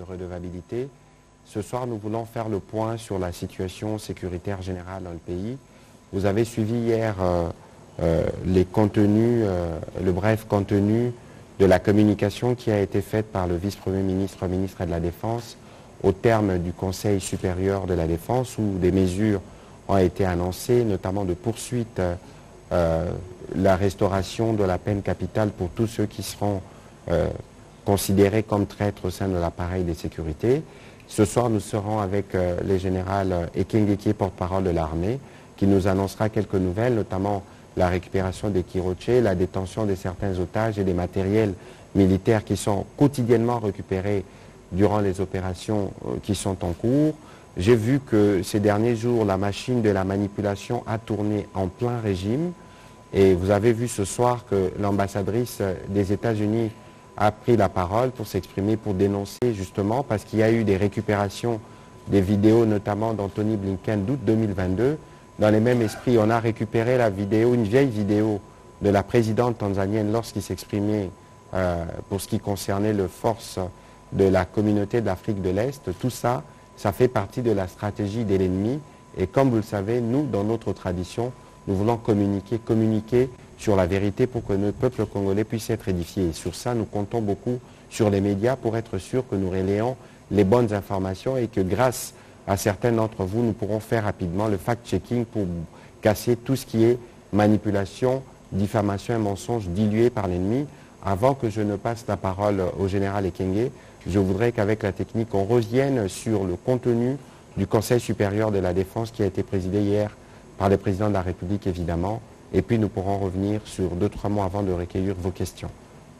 redevabilité. Ce soir, nous voulons faire le point sur la situation sécuritaire générale dans le pays. Vous avez suivi hier les contenus, le bref contenu de la communication qui a été faite par le vice-premier ministre, ministre de la Défense, au terme du Conseil supérieur de la Défense, où des mesures ont été annoncées, notamment de poursuite la restauration de la peine capitale pour tous ceux qui seront considérés comme traîtres au sein de l'appareil de sécurité. Ce soir, nous serons avec le général Ekenge, qui est porte-parole de l'armée, qui nous annoncera quelques nouvelles, notamment la récupération des Kiroche, la détention de certains otages et des matériels militaires qui sont quotidiennement récupérés durant les opérations qui sont en cours. J'ai vu que ces derniers jours, la machine de la manipulation a tourné en plein régime. Et vous avez vu ce soir que l'ambassadrice des États-Unis a pris la parole pour s'exprimer, pour dénoncer justement, parce qu'il y a eu des récupérations des vidéos, notamment d'Anthony Blinken d'août 2022. Dans les mêmes esprits, on a récupéré la vidéo, une vieille vidéo de la présidente tanzanienne lorsqu'il s'exprimait pour ce qui concernait les forces de la communauté de l'Afrique de l'Est. Tout ça, ça fait partie de la stratégie de l'ennemi. Et comme vous le savez, nous, dans notre tradition, nous voulons communiquer sur la vérité pour que notre peuple congolais puisse être édifié. Et sur ça, nous comptons beaucoup sur les médias pour être sûr que nous relayons les bonnes informations et que grâce à certains d'entre vous, nous pourrons faire rapidement le fact-checking pour casser tout ce qui est manipulation, diffamation et mensonge dilués par l'ennemi. Avant que je ne passe la parole au général Ekenge, je voudrais qu'avec la technique, on revienne sur le contenu du Conseil supérieur de la Défense qui a été présidé hier par le président de la République, évidemment. Et puis nous pourrons revenir sur 2-3 mots avant de recueillir vos questions.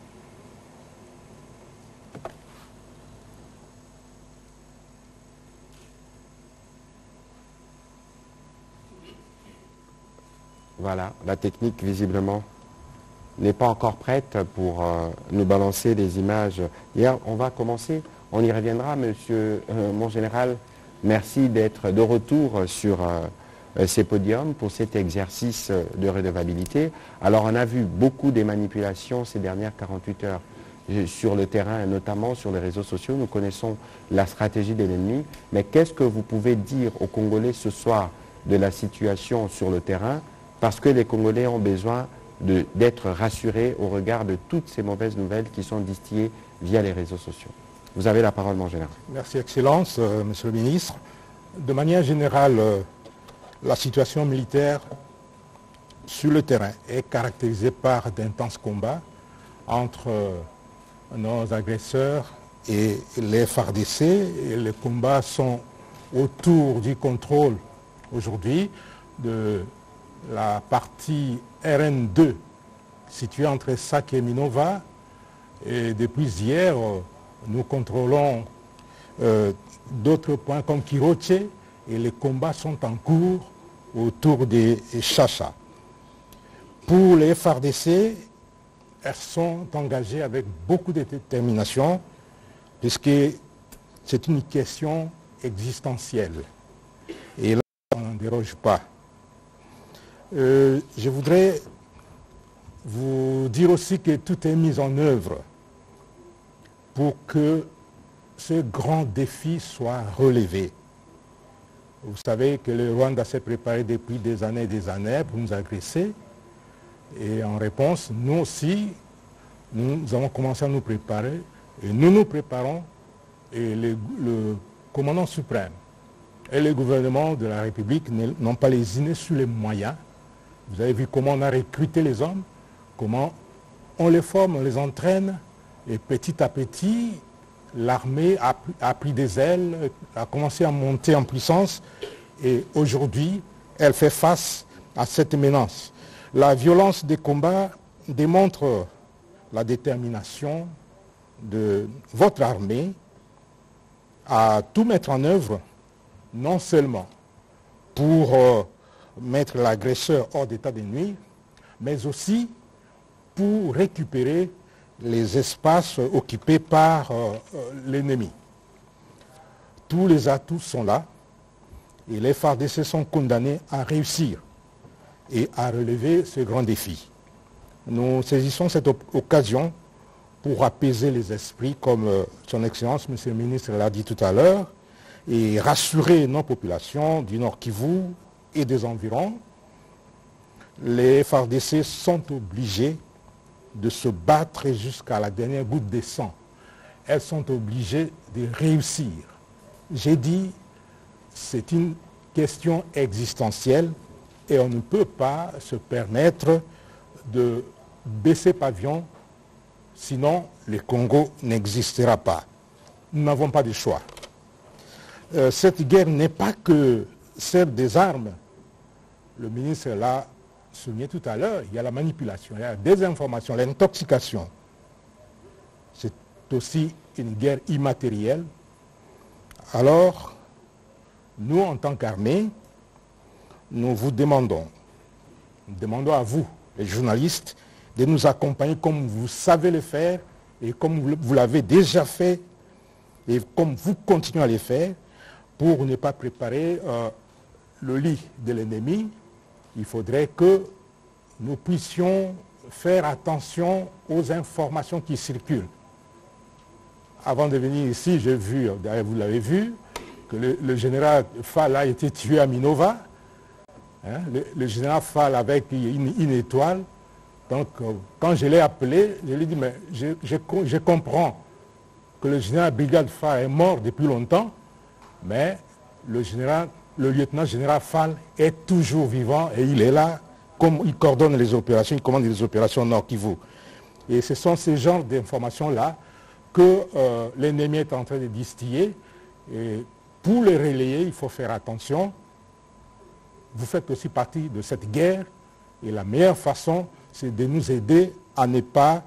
Voilà, la technique visiblement n'est pas encore prête pour nous balancer des images. Hier, on va commencer, on y reviendra, monsieur mon général. Merci d'être de retour sur ces podiums pour cet exercice de redevabilité. Alors, on a vu beaucoup de manipulations ces dernières 48 heures sur le terrain, et notamment sur les réseaux sociaux. Nous connaissons la stratégie de l'ennemi. Mais qu'est-ce que vous pouvez dire aux Congolais ce soir de la situation sur le terrain? Parce que les Congolais ont besoin d'être rassurés au regard de toutes ces mauvaises nouvelles qui sont distillées via les réseaux sociaux. Vous avez la parole, mon général. Merci, Excellence, Monsieur le Ministre. De manière générale, la situation militaire sur le terrain est caractérisée par d'intenses combats entre nos agresseurs et les FARDC. Et les combats sont autour du contrôle aujourd'hui de la partie RN2 située entre Sake et Minova. Et depuis hier, nous contrôlons d'autres points comme Kiroche et les combats sont en cours autour des Chacha. Pour les FARDC, elles sont engagées avec beaucoup de détermination puisque c'est une question existentielle. Et là, on n'en déroge pas. Je voudrais vous dire aussi que tout est mis en œuvre pour que ce grand défi soit relevé. Vous savez que le Rwanda s'est préparé depuis des années pour nous agresser. Et en réponse, nous aussi, nous avons commencé à nous préparer. Et nous nous préparons. Et le commandant suprême et le gouvernement de la République n'ont pas lésiné sur les moyens. Vous avez vu comment on a recruté les hommes, comment on les forme, on les entraîne. Et petit à petit, l'armée a pris des ailes, a commencé à monter en puissance et aujourd'hui, elle fait face à cette menace. La violence des combats démontre la détermination de votre armée à tout mettre en œuvre, non seulement pour mettre l'agresseur hors d'état de nuire, mais aussi pour récupérer les espaces occupés par l'ennemi. Tous les atouts sont là et les FARDC sont condamnés à réussir et à relever ce grand défi. Nous saisissons cette occasion pour apaiser les esprits, comme son Excellence, Monsieur le ministre l'a dit tout à l'heure, et rassurer nos populations du Nord Kivu et des environs. Les FARDC sont obligés de se battre jusqu'à la dernière goutte de sang. Elles sont obligées de réussir. J'ai dit, c'est une question existentielle et on ne peut pas se permettre de baisser pavillon, sinon le Congo n'existera pas. Nous n'avons pas de choix. Cette guerre n'est pas que celle des armes. Le ministre l'a souligné tout à l'heure, il y a la manipulation, il y a la désinformation, l'intoxication. C'est aussi une guerre immatérielle. Alors, nous, en tant qu'armée, nous vous demandons à vous, les journalistes, de nous accompagner comme vous savez le faire et comme vous l'avez déjà fait et comme vous continuez à le faire pour ne pas préparer le lit de l'ennemi. Il faudrait que nous puissions faire attention aux informations qui circulent. Avant de venir ici, j'ai vu, d'ailleurs vous l'avez vu, que le général Fall a été tué à Minova. Hein, le général Fall avec une étoile. Donc, quand je l'ai appelé, je lui ai dit, mais je comprends que le général Brigade Fall est mort depuis longtemps, mais le lieutenant général Fall est toujours vivant et il est là, comme il coordonne les opérations, il commande les opérations Nord Kivu. Et ce sont ces genres d'informations-là que l'ennemi est en train de distiller. Et pour les relayer, il faut faire attention. Vous faites aussi partie de cette guerre et la meilleure façon, c'est de nous aider à ne pas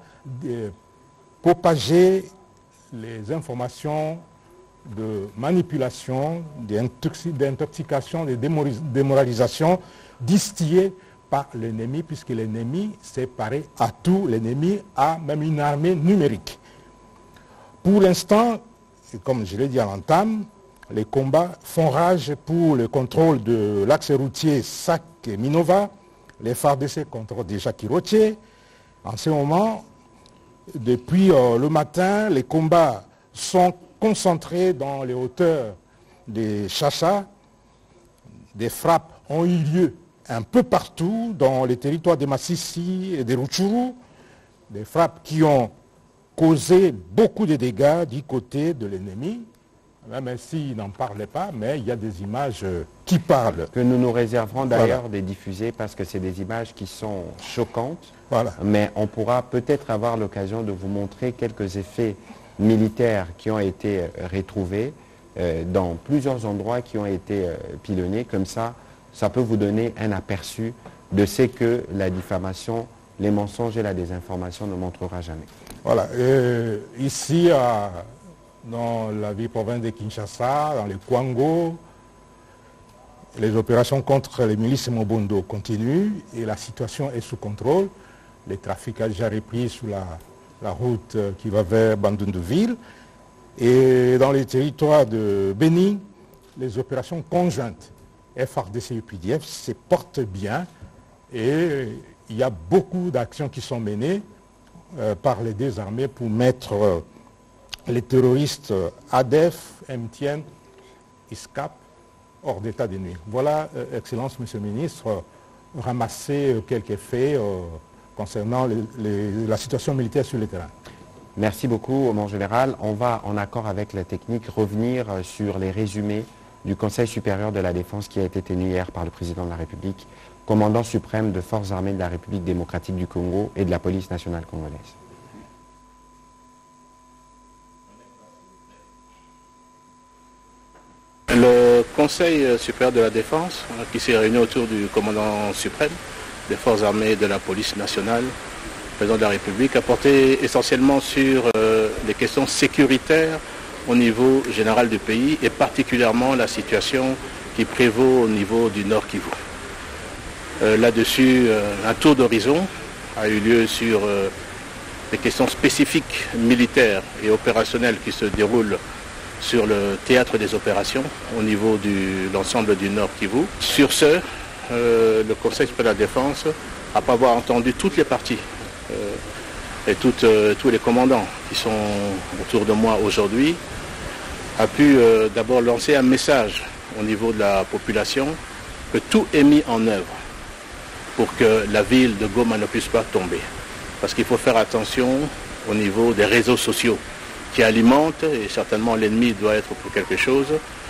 propager les informations de manipulation, d'intoxication, de démoralisation distillées par l'ennemi, puisque l'ennemi s'est paré à tout. L'ennemi a même une armée numérique. Pour l'instant, comme je l'ai dit à l'entame, les combats font rage pour le contrôle de l'axe routier Sac-Minova. Les FARDC contrôlent déjà Kirotier. En ce moment, depuis le matin, les combats sont concentrés dans les hauteurs des Chacha. Des frappes ont eu lieu un peu partout dans les territoires de Massissi et de Rutshuru. Des frappes qui ont causé beaucoup de dégâts du côté de l'ennemi. Même s'il n'en parlait pas, mais il y a des images qui parlent. Que nous nous réserverons d'ailleurs de diffuser parce que c'est des images qui sont choquantes. Voilà. Mais on pourra peut-être avoir l'occasion de vous montrer quelques effets militaires qui ont été retrouvés dans plusieurs endroits qui ont été pilonnés. Comme ça, ça peut vous donner un aperçu de ce que la diffamation, les mensonges et la désinformation ne montrera jamais. Voilà. Ici, dans la ville province de Kinshasa, dans les Kwango, les opérations contre les milices Mobondo continuent et la situation est sous contrôle. Le trafic a déjà repris sur la route qui va vers Bandundu-Ville. Et dans les territoires de Bénin, les opérations conjointes FARDC et UPDF se portent bien et il y a beaucoup d'actions qui sont menées par les deux armées pour mettre les terroristes ADEF, MTN, ISCAP hors d'état de nuire. Voilà, Excellence, Monsieur le Ministre, ramasser quelques faits concernant la situation militaire sur le terrain. Merci beaucoup, mon général. On va, en accord avec la technique, revenir sur les résumés du Conseil supérieur de la défense qui a été tenu hier par le président de la République, commandant suprême de forces armées de la République démocratique du Congo et de la police nationale congolaise. Le Conseil supérieur de la défense, qui s'est réuni autour du commandant suprême des forces armées de la police nationale, président de la République, a porté essentiellement sur les questions sécuritaires au niveau général du pays et particulièrement la situation qui prévaut au niveau du Nord Kivu. Là-dessus, un tour d'horizon a eu lieu sur les questions spécifiques militaires et opérationnelles qui se déroulent sur le théâtre des opérations au niveau de l'ensemble du Nord Kivu. Sur ce, le Conseil supérieur de la défense, après avoir entendu toutes les parties et tous les commandants qui sont autour de moi aujourd'hui, a pu d'abord lancer un message au niveau de la population que tout est mis en œuvre pour que la ville de Goma ne puisse pas tomber. Parce qu'il faut faire attention au niveau des réseaux sociaux qui alimentent, et certainement l'ennemi doit être pour quelque chose,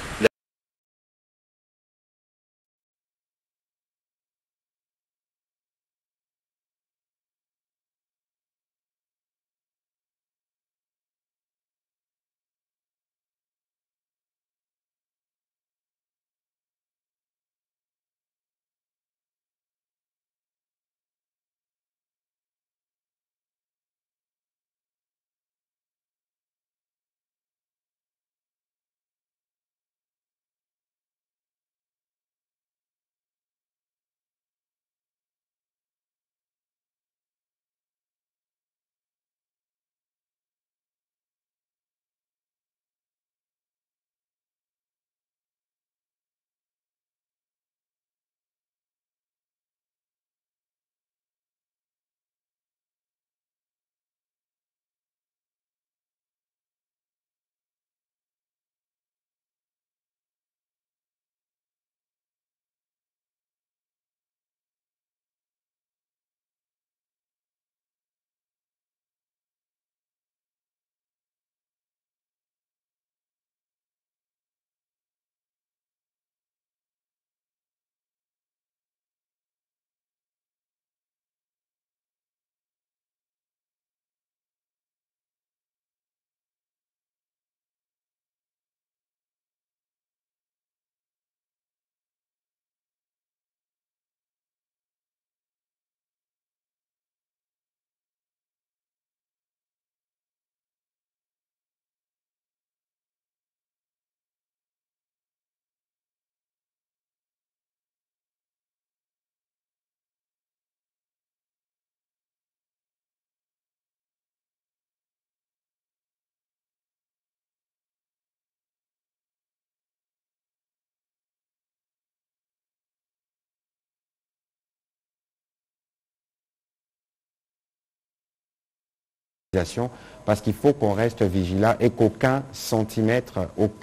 parce qu'il faut qu'on reste vigilant et qu'aucun centimètre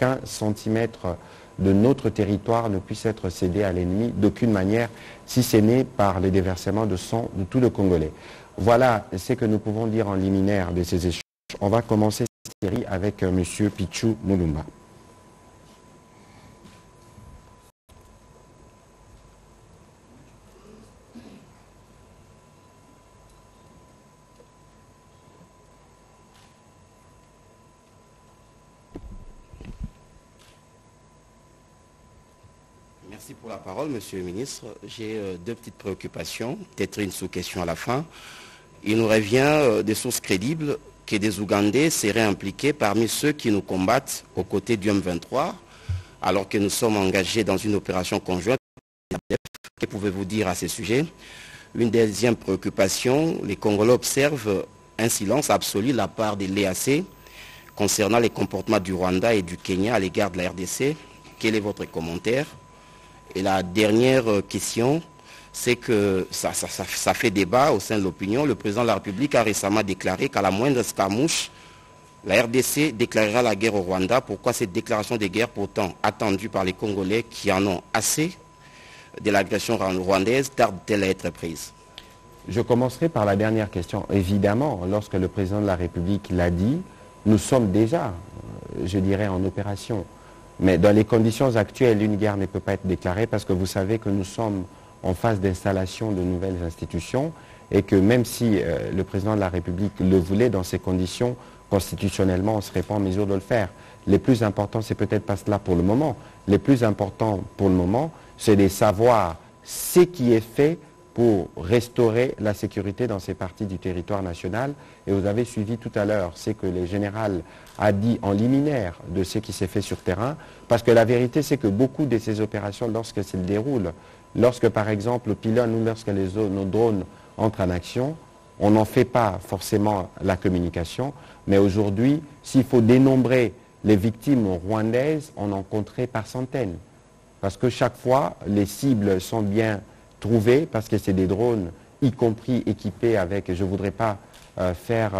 de notre territoire ne puisse être cédé à l'ennemi d'aucune manière, si ce n'est par le déversement de sang de tout le Congolais. Voilà ce que nous pouvons dire en liminaire de ces échanges. On va commencer cette série avec M. Pichu Mulumba. Merci pour la parole, Monsieur le ministre. J'ai deux petites préoccupations, peut-être une sous-question à la fin. Il nous revient des sources crédibles que des Ougandais seraient impliqués parmi ceux qui nous combattent aux côtés du M23, alors que nous sommes engagés dans une opération conjointe. Que pouvez-vous dire à ce sujet? Une deuxième préoccupation, les Congolais observent un silence absolu de la part de l'EAC concernant les comportements du Rwanda et du Kenya à l'égard de la RDC. Quel est votre commentaire? Et la dernière question, c'est que ça fait débat au sein de l'opinion. Le président de la République a récemment déclaré qu'à la moindre escarmouche, la RDC déclarera la guerre au Rwanda. Pourquoi cette déclaration de guerre, pourtant attendue par les Congolais qui en ont assez de l'agression rwandaise, tarde-t-elle à être prise? Je commencerai par la dernière question. Évidemment, lorsque le président de la République l'a dit, nous sommes déjà, je dirais, en opération. Mais dans les conditions actuelles, une guerre ne peut pas être déclarée parce que vous savez que nous sommes en phase d'installation de nouvelles institutions et que même si le président de la République le voulait dans ces conditions, constitutionnellement, on ne serait pas en mesure de le faire. Les plus importants, c'est peut-être pas cela pour le moment. Les plus importants pour le moment, c'est de savoir ce qui est fait pour restaurer la sécurité dans ces parties du territoire national. Et vous avez suivi tout à l'heure ce que le général a dit en liminaire de ce qui s'est fait sur terrain, parce que la vérité c'est que beaucoup de ces opérations, lorsqu'elles se déroulent, lorsque par exemple le pylône ou lorsque nos drones entrent en action, on n'en fait pas forcément la communication, mais aujourd'hui, s'il faut dénombrer les victimes rwandaises, on en compterait par centaines. Parce que chaque fois, les cibles sont bien trouvées, parce que c'est des drones y compris équipés avec, je ne voudrais pas faire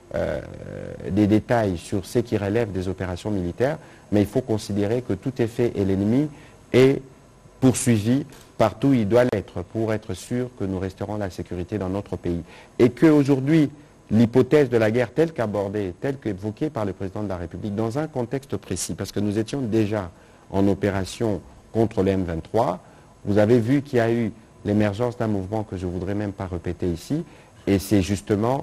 des détails sur ce qui relève des opérations militaires, mais il faut considérer que tout est fait et l'ennemi est poursuivi partout où il doit l'être pour être sûr que nous resterons la sécurité dans notre pays. Et qu'aujourd'hui, l'hypothèse de la guerre telle qu'abordée, telle qu'évoquée par le président de la République, dans un contexte précis, parce que nous étions déjà en opération contre le M23, vous avez vu qu'il y a eu l'émergence d'un mouvement que je ne voudrais même pas répéter ici, et c'est justement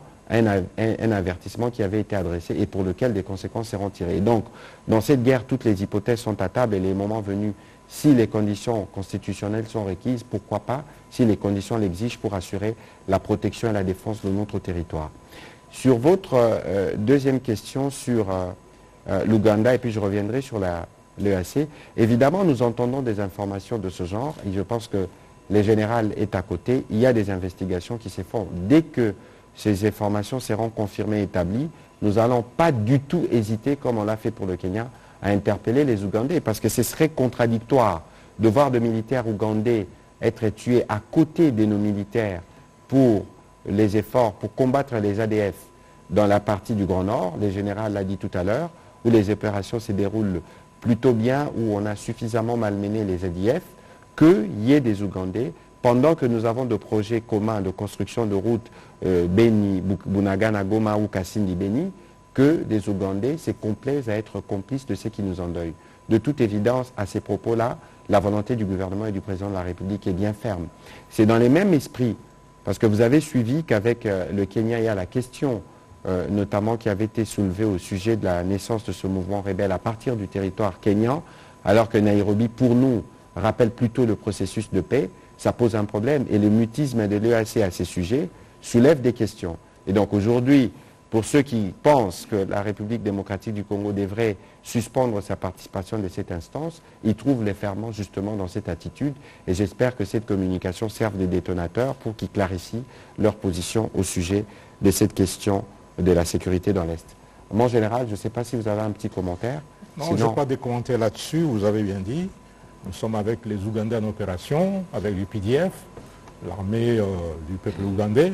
un avertissement qui avait été adressé et pour lequel des conséquences seront tirées. Et donc, dans cette guerre, toutes les hypothèses sont à table et les moments venus, si les conditions constitutionnelles sont requises, pourquoi pas, si les conditions l'exigent pour assurer la protection et la défense de notre territoire. Sur votre deuxième question sur l'Ouganda, et puis je reviendrai sur l'EAC, évidemment, nous entendons des informations de ce genre, et je pense que le général est à côté, il y a des investigations qui se font. Dès que ces informations seront confirmées et établies, nous n'allons pas du tout hésiter, comme on l'a fait pour le Kenya, à interpeller les Ougandais, parce que ce serait contradictoire de voir des militaires ougandais être tués à côté de nos militaires pour les efforts, pour combattre les ADF dans la partie du Grand Nord, le général l'a dit tout à l'heure, où les opérations se déroulent plutôt bien, où on a suffisamment malmené les ADF, qu'il y ait des Ougandais, pendant que nous avons des projets communs de construction de routes Beni, Bunagana, Goma ou Kassindi, Beni, que des Ougandais se complaisent à être complices de ce qui nous endeuille. De toute évidence, à ces propos-là, la volonté du gouvernement et du président de la République est bien ferme. C'est dans les mêmes esprits, parce que vous avez suivi qu'avec le Kenya, il y a la question, notamment qui avait été soulevée au sujet de la naissance de ce mouvement rebelle à partir du territoire kenyan, alors que Nairobi, pour nous, rappelle plutôt le processus de paix. Ça pose un problème et le mutisme de l'EAC à ces sujets soulève des questions. Et donc aujourd'hui, pour ceux qui pensent que la République démocratique du Congo devrait suspendre sa participation de cette instance, ils trouvent les ferments justement dans cette attitude et j'espère que cette communication serve de détonateur pour qu'ils clarifient leur position au sujet de cette question de la sécurité dans l'Est. Mon général, je ne sais pas si vous avez un petit commentaire. Non, je n'ai pas de commentaires là-dessus, vous avez bien dit. Nous sommes avec les Ougandais en opération, avec l'UPDF, l'armée du peuple ougandais,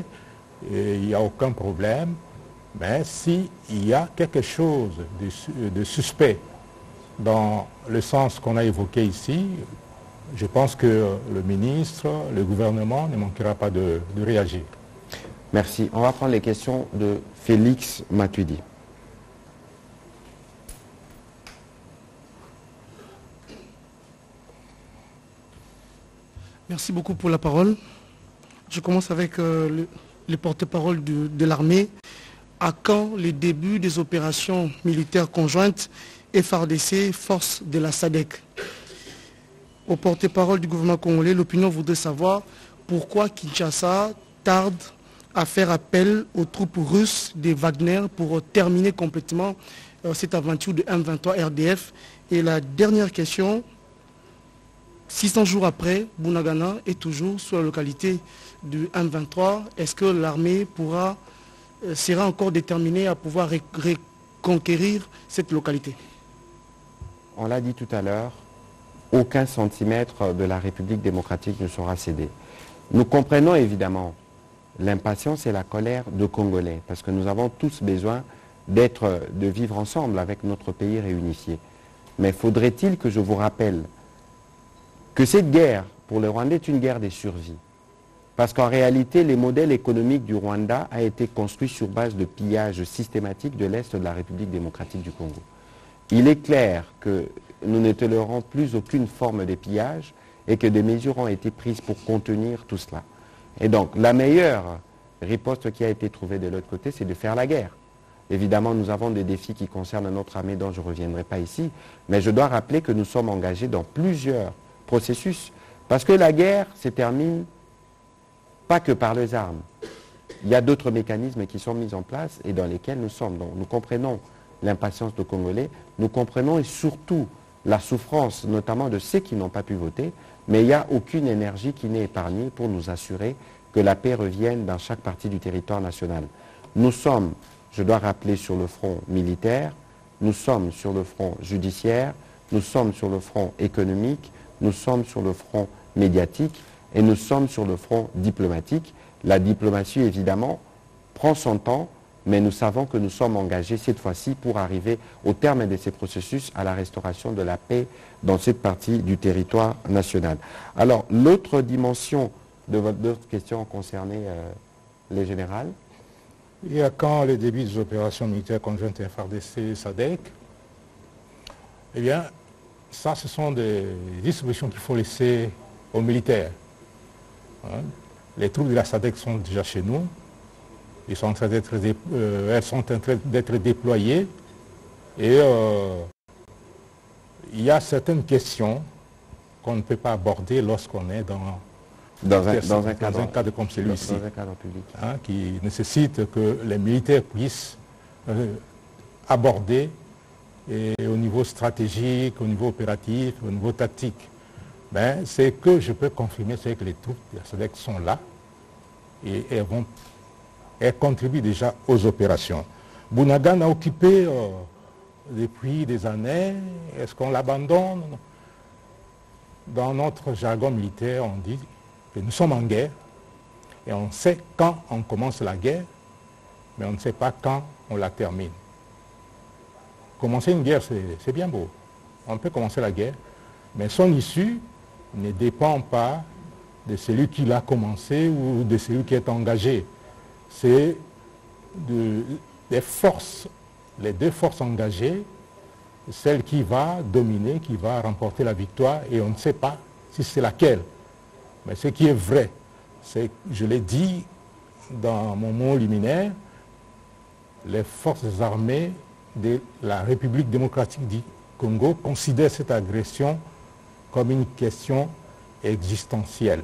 et il n'y a aucun problème. Mais s'il y a quelque chose de suspect dans le sens qu'on a évoqué ici, je pense que le ministre, le gouvernement ne manquera pas de réagir. Merci. On va prendre les questions de Félix Matuidi. Merci beaucoup pour la parole. Je commence avec le porte-parole de l'armée. À quand le début des opérations militaires conjointes FARDC, force de la SADC? Au porte-parole du gouvernement congolais, l'opinion voudrait savoir pourquoi Kinshasa tarde à faire appel aux troupes russes de Wagner pour terminer complètement cette aventure de M23 RDF. Et la dernière question, 600 jours après, Bunagana est toujours sur la localité du M23. Est-ce que l'armée sera encore déterminée à pouvoir reconquérir cette localité? On l'a dit tout à l'heure, aucun centimètre de la République démocratique ne sera cédé. Nous comprenons évidemment l'impatience et la colère de Congolais, parce que nous avons tous besoin de vivre ensemble avec notre pays réunifié. Mais faudrait-il que je vous rappelle que cette guerre, pour le Rwanda, est une guerre de survie. Parce qu'en réalité, le modèle économique du Rwanda a été construit sur base de pillage systématique de l'Est de la République démocratique du Congo. Il est clair que nous ne tolérerons plus aucune forme de pillage et que des mesures ont été prises pour contenir tout cela. Et donc, la meilleure riposte qui a été trouvée de l'autre côté, c'est de faire la guerre. Évidemment, nous avons des défis qui concernent notre armée dont je ne reviendrai pas ici, mais je dois rappeler que nous sommes engagés dans plusieurs processus, parce que la guerre se termine pas que par les armes. Il y a d'autres mécanismes qui sont mis en place et dans lesquels nous sommes. Donc, nous comprenons l'impatience des Congolais, nous comprenons et surtout la souffrance, notamment de ceux qui n'ont pas pu voter, mais il n'y a aucune énergie qui n'est épargnée pour nous assurer que la paix revienne dans chaque partie du territoire national. Nous sommes, je dois rappeler, sur le front militaire, nous sommes sur le front judiciaire, nous sommes sur le front économique, nous sommes sur le front médiatique et nous sommes sur le front diplomatique. La diplomatie, évidemment, prend son temps, mais nous savons que nous sommes engagés cette fois-ci pour arriver au terme de ces processus à la restauration de la paix dans cette partie du territoire national. Alors, l'autre dimension de votre question concernait les générales. Il y a quand les débuts des opérations militaires conjointes FARDC et SADC, eh bien, ça, ce sont des distributions qu'il faut laisser aux militaires. Hein. Les troupes de la SADC sont déjà chez nous. Elles sont en train d'être déployées. Et il y a certaines questions qu'on ne peut pas aborder lorsqu'on est dans un cadre comme celui-ci, hein, qui nécessite que les militaires puissent aborder et au niveau stratégique, au niveau opératif, au niveau tactique. Ben, c'est que je peux confirmer, c'est que les troupes de la SADC sont là et elles contribuent déjà aux opérations. Bunagana a occupé depuis des années. Est-ce qu'on l'abandonne? Dans notre jargon militaire, on dit que nous sommes en guerre et on sait quand on commence la guerre, mais on ne sait pas quand on la termine. Commencer une guerre, c'est bien beau. On peut commencer la guerre, mais son issue ne dépend pas de celui qui l'a commencé ou de celui qui est engagé. C'est des forces, les deux forces engagées, celle qui va dominer, qui va remporter la victoire, et on ne sait pas si c'est laquelle. Mais ce qui est vrai, c'est, je l'ai dit dans mon mot liminaire, les forces armées de la République démocratique du Congo considèrent cette agression comme une question existentielle.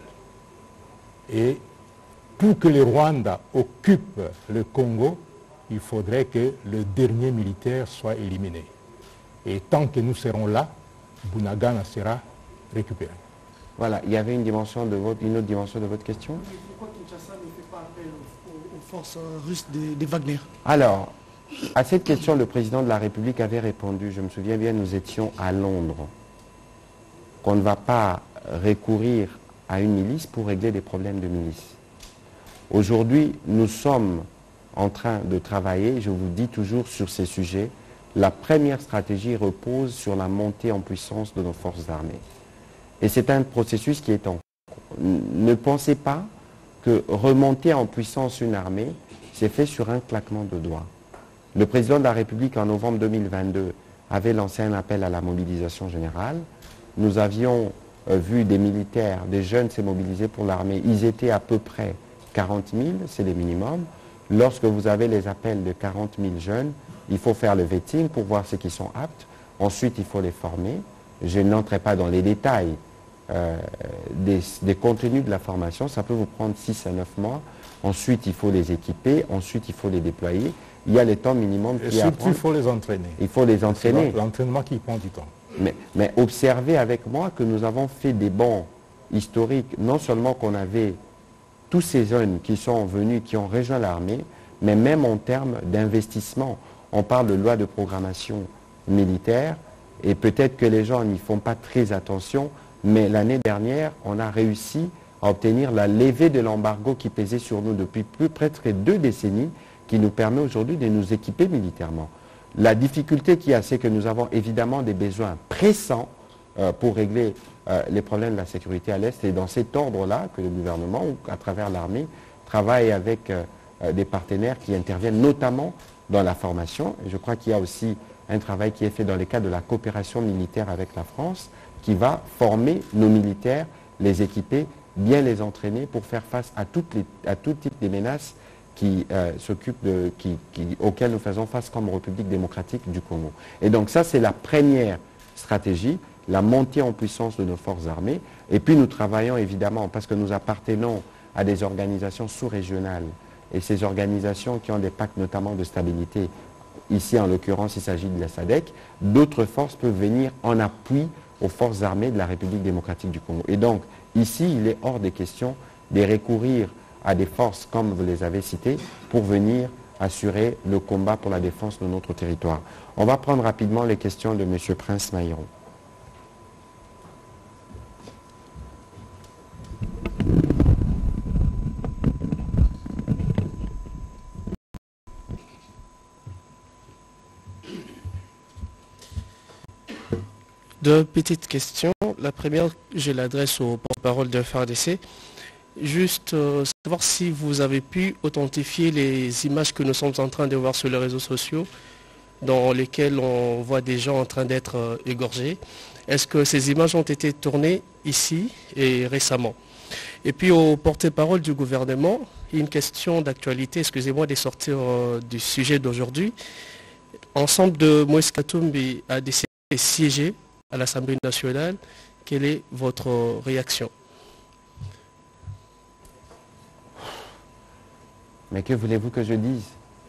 Et pour que le Rwanda occupe le Congo, il faudrait que le dernier militaire soit éliminé. Et tant que nous serons là, Bunagana sera récupéré. Voilà, il y avait une autre dimension de votre question. Pourquoi Kinshasa ne fait pas appel aux forces russes de Wagner? Alors, à cette question, le président de la République avait répondu, je me souviens bien, nous étions à Londres, qu'on ne va pas recourir à une milice pour régler des problèmes de milice. Aujourd'hui, nous sommes en train de travailler, je vous dis toujours sur ces sujets, la première stratégie repose sur la montée en puissance de nos forces armées. Et c'est un processus qui est en cours. Ne pensez pas que remonter en puissance une armée, c'est fait sur un claquement de doigts. Le président de la République, en novembre 2022, avait lancé un appel à la mobilisation générale. Nous avions vu des militaires, des jeunes se mobiliser pour l'armée. Ils étaient à peu près 40 000, c'est le minimum. Lorsque vous avez les appels de 40 000 jeunes, il faut faire le vetting pour voir ceux qui sont aptes. Ensuite, il faut les former. Je n'entrerai pas dans les détails des contenus de la formation. Ça peut vous prendre 6 à 9 mois. Ensuite, il faut les équiper. Ensuite, il faut les déployer. Il y a les temps minimum qui surtout, il faut les entraîner. Il faut les entraîner. L'entraînement qui prend du temps. Mais observez avec moi que nous avons fait des bons historiques. Non seulement qu'on avait tous ces jeunes qui sont venus, qui ont rejoint l'armée, mais même en termes d'investissement. On parle de loi de programmation militaire, et peut-être que les gens n'y font pas très attention, mais l'année dernière, on a réussi à obtenir la levée de l'embargo qui pesait sur nous depuis presque 2 décennies, qui nous permet aujourd'hui de nous équiper militairement. La difficulté qu'il y a, c'est que nous avons évidemment des besoins pressants pour régler les problèmes de la sécurité à l'Est, et dans cet ordre-là que le gouvernement, à travers l'armée, travaille avec des partenaires qui interviennent notamment dans la formation. Et je crois qu'il y a aussi un travail qui est fait dans le cadre de la coopération militaire avec la France, qui va former nos militaires, les équiper, bien les entraîner pour faire face à tout type de menaces auxquelles nous faisons face comme République démocratique du Congo. Et donc ça, c'est la première stratégie, la montée en puissance de nos forces armées. Et puis nous travaillons évidemment, parce que nous appartenons à des organisations sous-régionales, et ces organisations qui ont des pactes notamment de stabilité, ici en l'occurrence il s'agit de la SADC, d'autres forces peuvent venir en appui aux forces armées de la République démocratique du Congo. Et donc ici il est hors des questions de recourir à des forces comme vous les avez citées pour venir assurer le combat pour la défense de notre territoire. On va prendre rapidement les questions de M. Prince Maïron. Deux petites questions. La première, je l'adresse au porte-parole de FARDC. Juste savoir si vous avez pu authentifier les images que nous sommes en train de voir sur les réseaux sociaux, dans lesquelles on voit des gens en train d'être égorgés. Est-ce que ces images ont été tournées ici et récemment? Et puis au porte-parole du gouvernement, une question d'actualité, excusez-moi de sortir du sujet d'aujourd'hui. Ensemble de Moïse Katumbi a décidé de siéger à l'Assemblée nationale. Quelle est votre réaction? Mais que voulez-vous que je dise?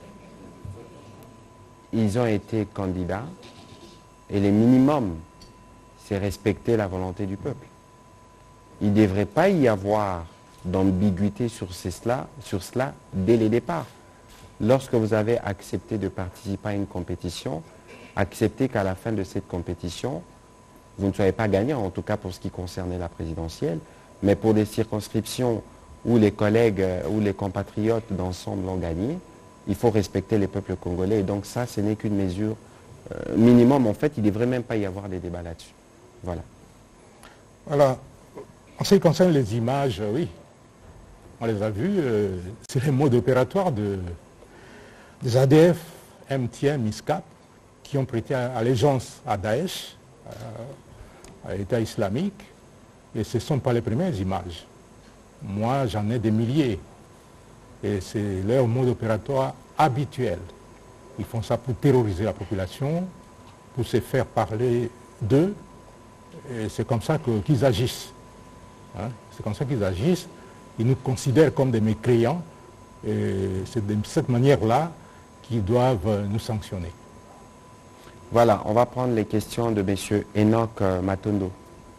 Ils ont été candidats et le minimum, c'est respecter la volonté du peuple. Il ne devrait pas y avoir d'ambiguïté sur cela dès le départ. Lorsque vous avez accepté de participer à une compétition, acceptez qu'à la fin de cette compétition, vous ne soyez pas gagnant, en tout cas pour ce qui concernait la présidentielle, mais pour des circonscriptions où les collègues ou les compatriotes d'ensemble ont gagné, il faut respecter les peuples congolais. Et donc ça, ce n'est qu'une mesure minimum. En fait, il ne devrait même pas y avoir des débats là-dessus. Voilà. Voilà. En ce qui concerne les images, oui, on les a vues. C'est les modes opératoires des ADF, MTM, ISCAP, qui ont prêté allégeance à Daesh, à l'État islamique. Et ce ne sont pas les premières images. Moi, j'en ai des milliers. Et c'est leur mode opératoire habituel. Ils font ça pour terroriser la population, pour se faire parler d'eux. Et c'est comme ça qu'ils agissent. Hein? C'est comme ça qu'ils agissent. Ils nous considèrent comme des mécréants. Et c'est de cette manière-là qu'ils doivent nous sanctionner. Voilà, on va prendre les questions de M. Enoch Matondo.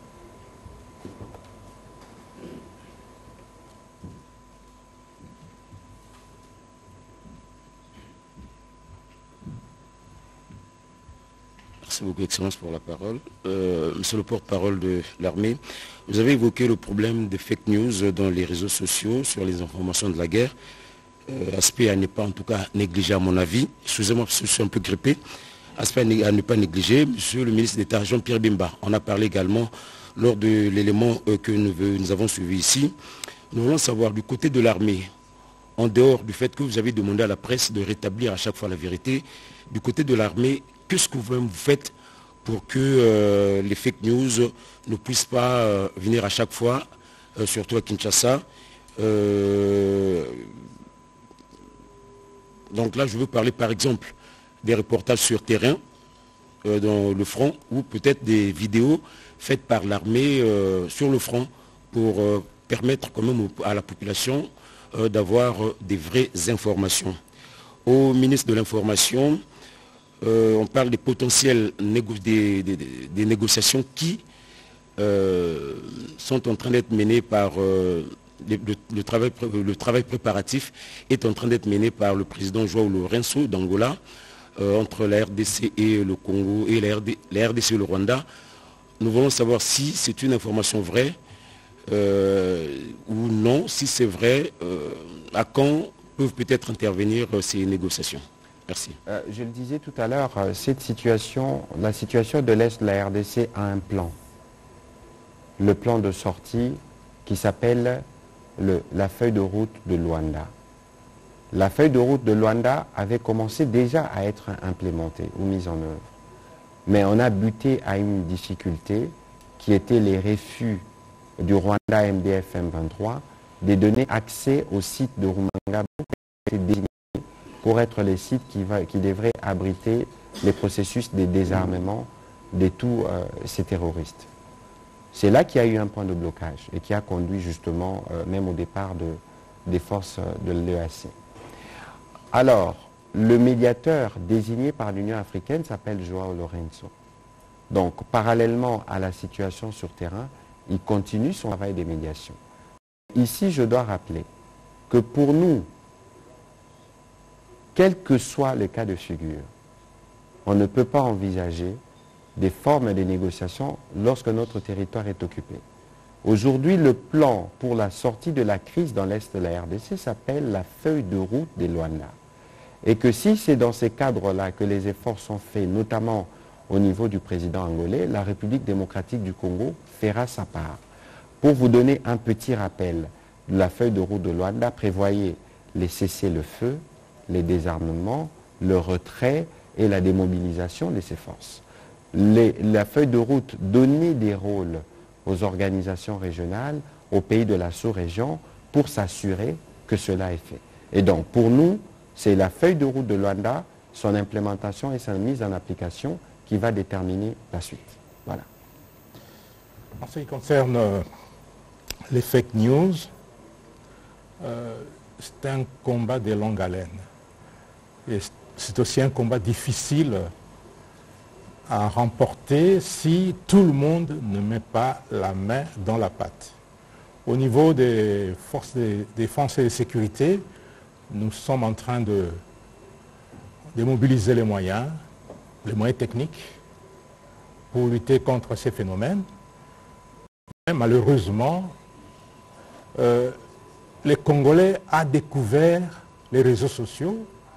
Merci beaucoup, Excellence, pour la parole. Monsieur le porte-parole de l'armée, vous avez évoqué le problème des fake news dans les réseaux sociaux sur les informations de la guerre. Aspect à ne pas, en tout cas, négliger à mon avis. Excusez-moi parce que je suis un peu grippé. Aspect à ne pas négliger, Monsieur le ministre d'État Jean-Pierre Bemba. On a parlé également lors de l'élément que nous avons suivi ici. Nous voulons savoir du côté de l'armée, en dehors du fait que vous avez demandé à la presse de rétablir à chaque fois la vérité, du côté de l'armée, qu'est-ce que vous faites pour que les fake news ne puissent pas venir à chaque fois, surtout à Kinshasa? Donc là, je veux parler par exemple des reportages sur terrain, dans le front, ou peut-être des vidéos faites par l'armée sur le front pour permettre quand même à la population d'avoir des vraies informations. Au ministre de l'Information, on parle des potentielles des négociations qui sont en train d'être menées par le travail préparatif est en train d'être mené par le président João Lourenço d'Angola entre la RDC et le Congo et la RDC et le Rwanda. Nous voulons savoir si c'est une information vraie ou non. Si c'est vrai, à quand peuvent peut-être intervenir ces négociations? Merci. Je le disais tout à l'heure, cette situation, la situation de l'Est de la RDC a un plan. Le plan de sortie qui s'appelle la feuille de route de Luanda. La feuille de route de Luanda avait commencé déjà à être implémentée ou mise en œuvre. Mais on a buté à une difficulté qui était les refus du Rwanda MDF M23 de donner accès au site de Rumangabo pour être les sites qui devraient abriter les processus de désarmement de tous ces terroristes. C'est là qu'il y a eu un point de blocage et qui a conduit justement même au départ des forces de l'EAC. Alors, le médiateur désigné par l'Union africaine s'appelle João Lourenço. Donc, parallèlement à la situation sur terrain, il continue son travail de médiation. Ici, je dois rappeler que pour nous, quel que soit le cas de figure, on ne peut pas envisager des formes de négociation lorsque notre territoire est occupé. Aujourd'hui, le plan pour la sortie de la crise dans l'Est de la RDC s'appelle la feuille de route des Luanda. Et que si c'est dans ces cadres-là que les efforts sont faits, notamment au niveau du président angolais, la République démocratique du Congo fera sa part. Pour vous donner un petit rappel, la feuille de route de Luanda prévoyait les cessez-le-feu, les désarmements, le retrait et la démobilisation de ces forces. La feuille de route donnait des rôles aux organisations régionales, aux pays de la sous-région, pour s'assurer que cela est fait. Et donc, pour nous, c'est la feuille de route de Luanda, son implémentation et sa mise en application qui va déterminer la suite. Voilà. En ce qui concerne les fake news, c'est un combat de longue haleine. Et c'est aussi un combat difficile à remporter si tout le monde ne met pas la main dans la pâte. Au niveau des forces de défense et de sécurité, nous sommes en train de mobiliser les moyens techniques pour lutter contre ces phénomènes. Mais malheureusement, les Congolais ont découvert les réseaux sociaux,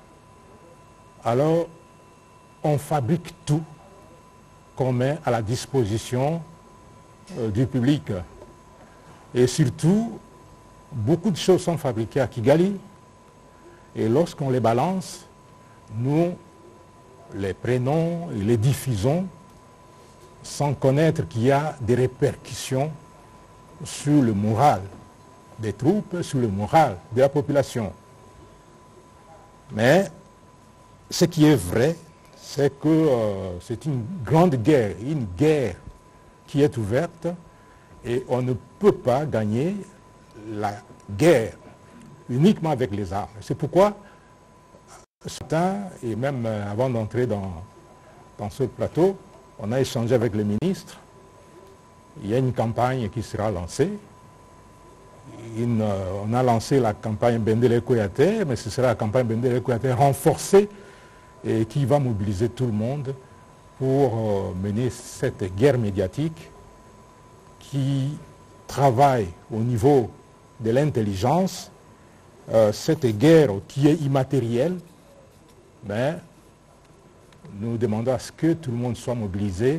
alors on fabrique tout qu'on met à la disposition du public. Et surtout, beaucoup de choses sont fabriquées à Kigali, et lorsqu'on les balance, nous les prenons et les diffusons sans connaître qu'il y a des répercussions sur le moral des troupes, sur le moral de la population. Mais ce qui est vrai, c'est que c'est une grande guerre, une guerre qui est ouverte, et on ne peut pas gagner la guerre uniquement avec les armes. C'est pourquoi ce matin, et même avant d'entrer dans ce plateau, on a échangé avec le ministre. Il y a une campagne qui sera lancée. On a lancé la campagne Bendele Koyate, mais ce sera la campagne Bendele Koyate renforcée et qui va mobiliser tout le monde pour mener cette guerre médiatique qui travaille au niveau de l'intelligence, cette guerre qui est immatérielle, mais nous demandons à ce que tout le monde soit mobilisé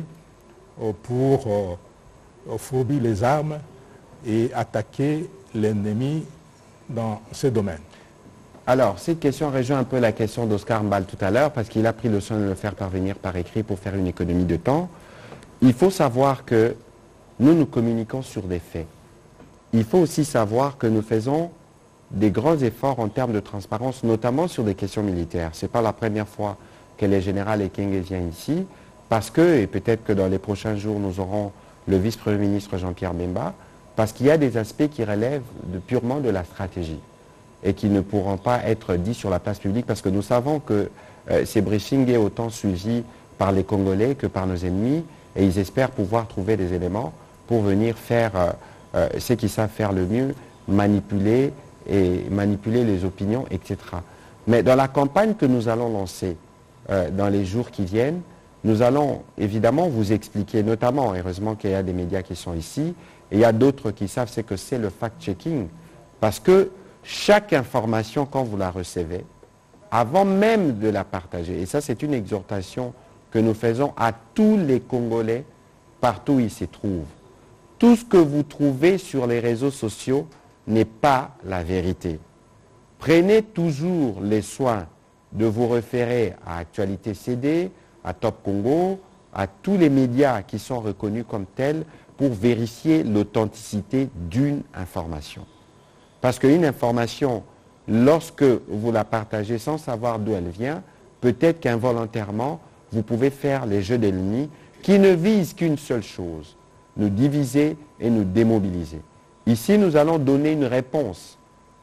pour fournir les armes et attaquer l'ennemi dans ce domaine. Alors, cette question rejoint un peu la question d'Oscar Mbal tout à l'heure, parce qu'il a pris le soin de le faire parvenir par écrit pour faire une économie de temps. Il faut savoir que nous communiquons sur des faits. Il faut aussi savoir que nous faisons des grands efforts en termes de transparence, notamment sur des questions militaires. Ce n'est pas la première fois que le général Ekenge vient ici, parce que, et peut-être que dans les prochains jours, nous aurons le vice-premier ministre Jean-Pierre Bemba, parce qu'il y a des aspects qui relèvent purement de la stratégie et qui ne pourront pas être dits sur la place publique, parce que nous savons que ces briefings sont autant suivis par les Congolais que par nos ennemis, et ils espèrent pouvoir trouver des éléments pour venir faire ce qu'ils savent faire le mieux, manipuler les opinions, etc. Mais dans la campagne que nous allons lancer dans les jours qui viennent, nous allons évidemment vous expliquer, notamment, heureusement qu'il y a des médias qui sont ici, et il y a d'autres qui savent ce que c'est le fact-checking, parce que chaque information, quand vous la recevez, avant même de la partager, et ça c'est une exhortation que nous faisons à tous les Congolais, partout où ils se trouvent, tout ce que vous trouvez sur les réseaux sociaux n'est pas la vérité. Prenez toujours les soins de vous référer à Actualité CD, à Top Congo, à tous les médias qui sont reconnus comme tels pour vérifier l'authenticité d'une information. Parce qu'une information, lorsque vous la partagez sans savoir d'où elle vient, peut-être qu'involontairement, vous pouvez faire les jeux d'ennemis qui ne visent qu'une seule chose, nous diviser et nous démobiliser. Ici, nous allons donner une réponse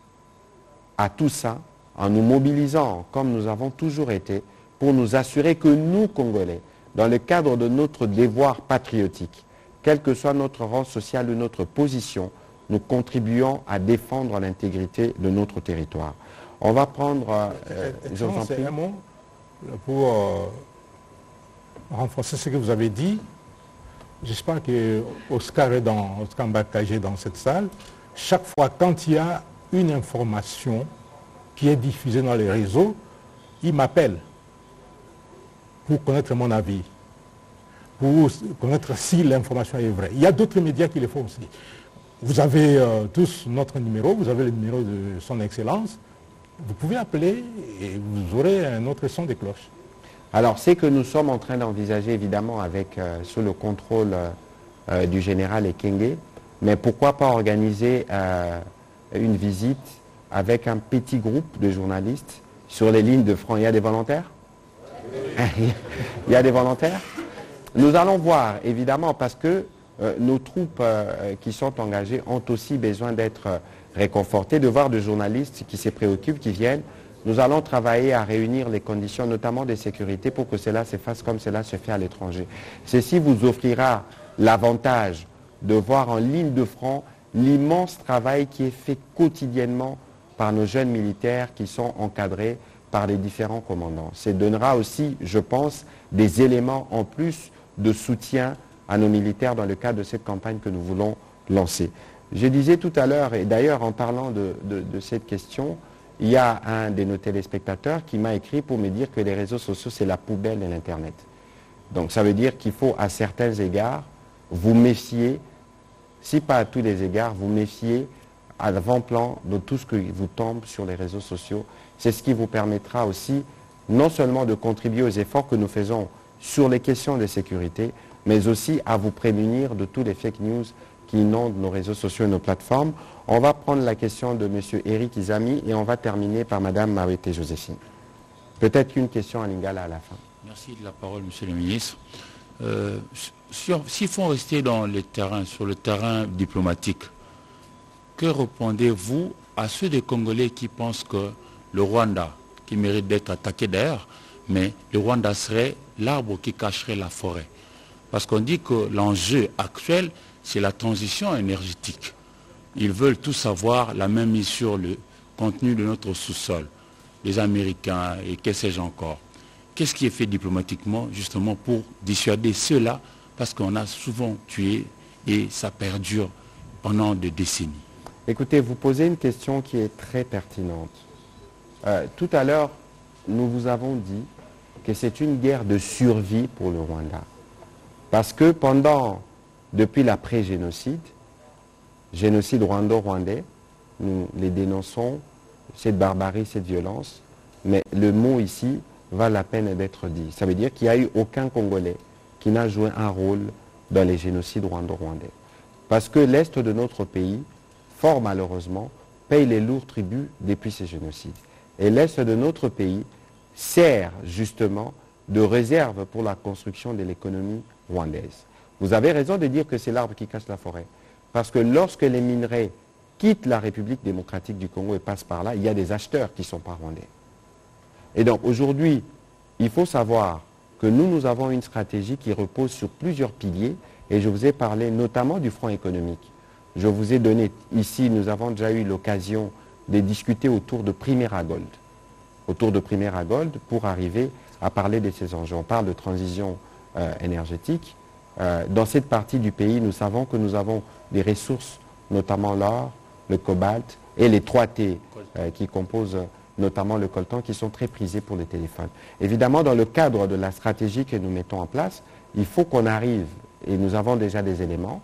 à tout ça en nous mobilisant, comme nous avons toujours été, pour nous assurer que nous, Congolais, dans le cadre de notre devoir patriotique, quel que soit notre rang social ou notre position, nous contribuons à défendre l'intégrité de notre territoire. On va prendre... je vous en prie. Un mot pour renforcer ce que vous avez dit. J'espère que Oscar Mbakaje est dans cette salle. Chaque fois, quand il y a une information qui est diffusée dans les réseaux, il m'appelle pour connaître mon avis. pour connaître si l'information est vraie. Il y a d'autres médias qui le font aussi. Vous avez tous notre numéro, vous avez le numéro de son Excellence. Vous pouvez appeler et vous aurez un autre son de cloche. Alors, c'est que nous sommes en train d'envisager, évidemment, sous le contrôle du général Ekenge, mais pourquoi pas organiser une visite avec un petit groupe de journalistes sur les lignes de front. Il y a des volontaires? Il y a des volontaires? Nous allons voir, évidemment, parce que nos troupes qui sont engagées ont aussi besoin d'être réconfortées, de voir des journalistes qui se préoccupent, qui viennent. Nous allons travailler à réunir les conditions, notamment de sécurité, pour que cela se fasse comme cela se fait à l'étranger. Ceci vous offrira l'avantage de voir en ligne de front l'immense travail qui est fait quotidiennement par nos jeunes militaires qui sont encadrés par les différents commandants. Ça donnera aussi, je pense, des éléments en plus de soutien à nos militaires dans le cadre de cette campagne que nous voulons lancer. Je disais tout à l'heure, et d'ailleurs en parlant de cette question, il y a un de nos téléspectateurs qui m'a écrit pour me dire que les réseaux sociaux, c'est la poubelle de l'Internet. Donc ça veut dire qu'il faut à certains égards vous méfier, si pas à tous les égards, vous méfier à l'avant-plan de tout ce qui vous tombe sur les réseaux sociaux. C'est ce qui vous permettra aussi non seulement de contribuer aux efforts que nous faisons sur les questions de sécurité, mais aussi à vous prémunir de tous les fake news qui inondent nos réseaux sociaux et nos plateformes. On va prendre la question de M. Eric Izami et on va terminer par Mme Mawete Joséphine. Peut-être une question à Lingala à la fin. Merci de la parole, M. le ministre. S'il faut rester dans les terrains, sur le terrain diplomatique, que répondez-vous à ceux des Congolais qui pensent que le Rwanda, qui mérite d'être attaqué d'ailleurs, mais le Rwanda serait l'arbre qui cacherait la forêt? Parce qu'on dit que l'enjeu actuel, c'est la transition énergétique. Ils veulent tous savoir la même mise sur le contenu de notre sous-sol, les Américains et que sais-je encore. Qu'est-ce qui est fait diplomatiquement justement pour dissuader ceux-là, parce qu'on a souvent tué et ça perdure pendant des décennies? Écoutez, vous posez une question qui est très pertinente. Tout à l'heure, nous vous avons dit que c'est une guerre de survie pour le Rwanda. Parce que depuis l'après-génocide, génocide rwando-rwandais, nous les dénonçons, cette barbarie, cette violence, mais le mot ici va la peine d'être dit. Ça veut dire qu'il n'y a eu aucun Congolais qui n'a joué un rôle dans les génocides rwando-rwandais. Parce que l'Est de notre pays, fort malheureusement, paye les lourds tributs depuis ces génocides. Et l'Est de notre pays sert justement de réserve pour la construction de l'économie rwandaise. Vous avez raison de dire que c'est l'arbre qui cache la forêt. Parce que lorsque les minerais quittent la République démocratique du Congo et passent par là, il y a des acheteurs qui ne sont pas rwandais. Et donc aujourd'hui, il faut savoir que nous avons une stratégie qui repose sur plusieurs piliers, et je vous ai parlé notamment du front économique. Je vous ai donné, ici, nous avons déjà eu l'occasion de discuter autour de Primera Gold. Autour de Primera Gold pour arriver à parler de ces enjeux. On parle de transition énergétique. Dans cette partie du pays, nous savons que nous avons des ressources, notamment l'or, le cobalt et les 3T qui composent notamment le coltan, qui sont très prisés pour les téléphones. Évidemment, dans le cadre de la stratégie que nous mettons en place, il faut qu'on arrive, et nous avons déjà des éléments,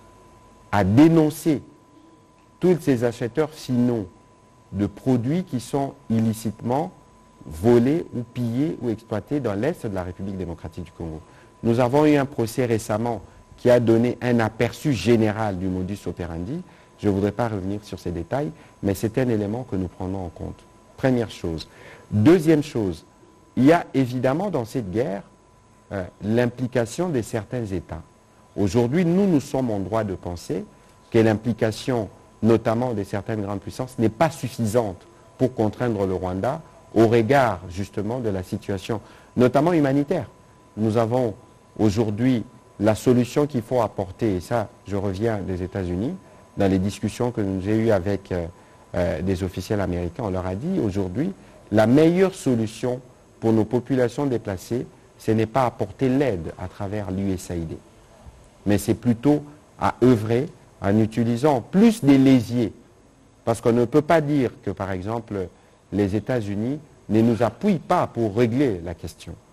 à dénoncer tous ces acheteurs finaux de produits qui sont illicitement volés ou pillés ou exploités dans l'Est de la République démocratique du Congo. Nous avons eu un procès récemment qui a donné un aperçu général du modus operandi. Je ne voudrais pas revenir sur ces détails, mais c'est un élément que nous prenons en compte. Première chose. Deuxième chose, il y a évidemment dans cette guerre l'implication de certains États. Aujourd'hui, nous sommes en droit de penser que l'implication, notamment de certaines grandes puissances, n'est pas suffisante pour contraindre le Rwanda au regard justement de la situation, notamment humanitaire. Nous avons aujourd'hui la solution qu'il faut apporter, et ça, je reviens des États-Unis, dans les discussions que j'ai eues avec des officiels américains, on leur a dit aujourd'hui, la meilleure solution pour nos populations déplacées, ce n'est pas apporter l'aide à travers l'USAID, mais c'est plutôt à œuvrer en utilisant plus des leviers. Parce qu'on ne peut pas dire que, par exemple, les États-Unis ne nous appuient pas pour régler la question.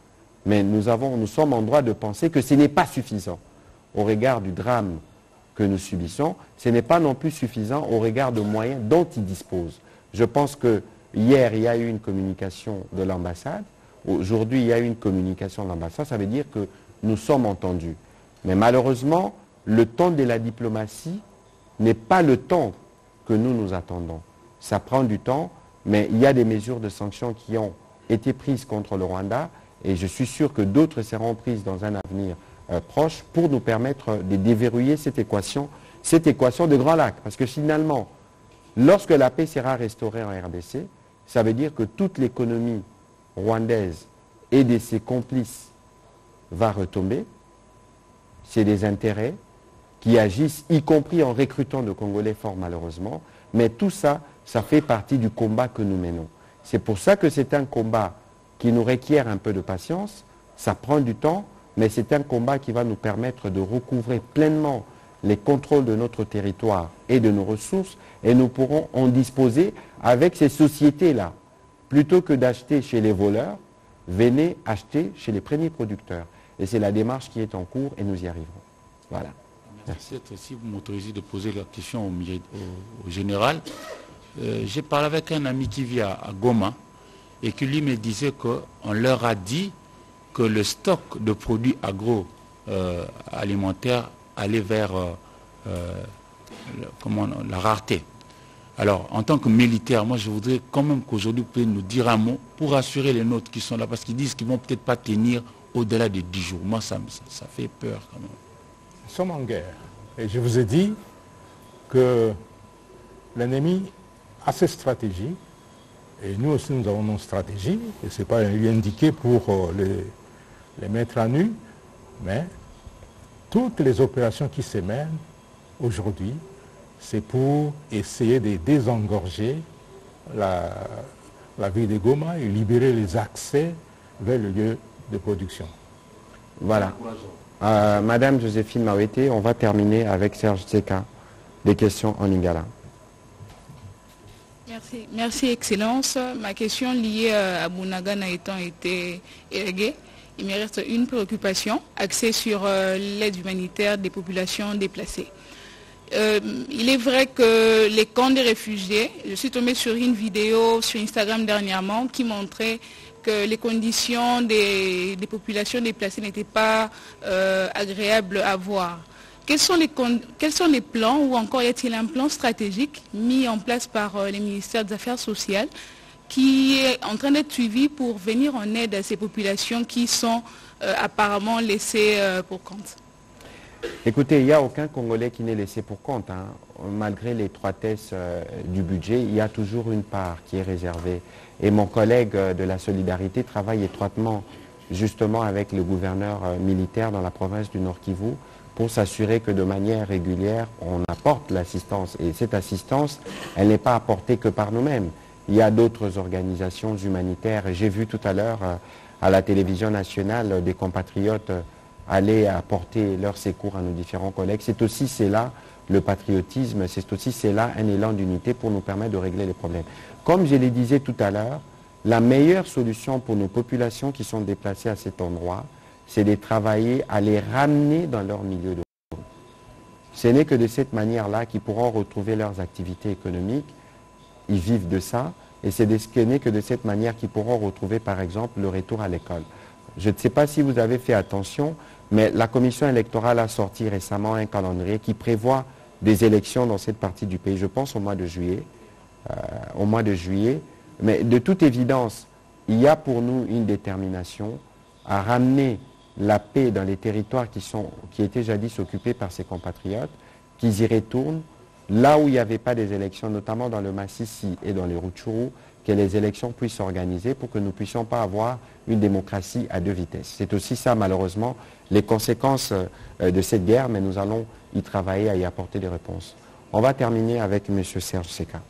Mais nous sommes en droit de penser que ce n'est pas suffisant au regard du drame que nous subissons. Ce n'est pas non plus suffisant au regard des moyens dont ils disposent. Je pense que hier, il y a eu une communication de l'ambassade. Aujourd'hui, il y a eu une communication de l'ambassade. Ça veut dire que nous sommes entendus. Mais malheureusement, le temps de la diplomatie n'est pas le temps que nous attendons. Ça prend du temps, mais il y a des mesures de sanctions qui ont été prises contre le Rwanda et je suis sûr que d'autres seront prises dans un avenir proche pour nous permettre de déverrouiller cette équation de Grand Lac. Parce que finalement, lorsque la paix sera restaurée en RDC, ça veut dire que toute l'économie rwandaise et de ses complices va retomber. C'est des intérêts qui agissent, y compris en recrutant de Congolais fort malheureusement. Mais tout ça, ça fait partie du combat que nous menons. C'est pour ça que c'est un combat qui nous requiert un peu de patience. Ça prend du temps, mais c'est un combat qui va nous permettre de recouvrer pleinement les contrôles de notre territoire et de nos ressources. Et nous pourrons en disposer avec ces sociétés-là. Plutôt que d'acheter chez les voleurs, venez acheter chez les premiers producteurs. Et c'est la démarche qui est en cours et nous y arriverons. Voilà. Merci. Si vous m'autorisez de poser la question au général, j'ai parlé avec un ami qui vit à Goma et qui lui me disait qu'on leur a dit que le stock de produits agroalimentaires allait vers la rareté. Alors, en tant que militaire, moi je voudrais quand même qu'aujourd'hui vous pouvez nous dire un mot pour rassurer les nôtres qui sont là, parce qu'ils disent qu'ils ne vont peut-être pas tenir au-delà de 10 jours. Moi, ça fait peur quand même. Nous sommes en guerre. Et je vous ai dit que l'ennemi a ses stratégies. Et nous aussi, nous avons nos stratégies. Et ce n'est pas lui indiqué pour les mettre à nu. Mais toutes les opérations qui se mènent aujourd'hui, c'est pour essayer de désengorger la ville de Goma et libérer les accès vers le lieu de production. Voilà. Madame Joséphine Mawete, on va terminer avec Serge Tseka. Des questions en lingala. Merci Excellence. Ma question liée à Bunagana étant été éreguée, il me reste une préoccupation axée sur l'aide humanitaire des populations déplacées. Il est vrai que les camps des réfugiés, je suis tombée sur une vidéo sur Instagram dernièrement qui montrait que les conditions des populations déplacées n'étaient pas agréables à voir. Quels sont les plans ou encore y a-t-il un plan stratégique mis en place par les ministères des Affaires sociales qui est en train d'être suivi pour venir en aide à ces populations qui sont apparemment laissées pour compte? Écoutez, il n'y a aucun Congolais qui n'est laissé pour compte. Hein. Malgré l'étroitesse du budget, il y a toujours une part qui est réservée. Et mon collègue de la Solidarité travaille étroitement justement avec le gouverneur militaire dans la province du Nord Kivu pour s'assurer que de manière régulière, on apporte l'assistance. Et cette assistance, elle n'est pas apportée que par nous-mêmes. Il y a d'autres organisations humanitaires. J'ai vu tout à l'heure à la télévision nationale des compatriotes aller apporter leur secours à nos différents collègues. C'est aussi là le patriotisme, c'est aussi là un élan d'unité pour nous permettre de régler les problèmes. Comme je le disais tout à l'heure, la meilleure solution pour nos populations qui sont déplacées à cet endroit, c'est de travailler à les ramener dans leur milieu de vie. Ce n'est que de cette manière-là qu'ils pourront retrouver leurs activités économiques, ils vivent de ça, et ce n'est que de cette manière qu'ils pourront retrouver par exemple le retour à l'école. Je ne sais pas si vous avez fait attention, mais la commission électorale a sorti récemment un calendrier qui prévoit des élections dans cette partie du pays, je pense au mois de juillet. Mais de toute évidence, il y a pour nous une détermination à ramener la paix dans les territoires qui étaient jadis occupés par ces compatriotes, qu'ils y retournent, là où il n'y avait pas des élections, notamment dans le Massissi et dans les Rutshuru, que les élections puissent s'organiser pour que nous ne puissions pas avoir une démocratie à deux vitesses. C'est aussi ça, malheureusement, les conséquences de cette guerre, mais nous allons y travailler, à y apporter des réponses. On va terminer avec M. Serge Tseka.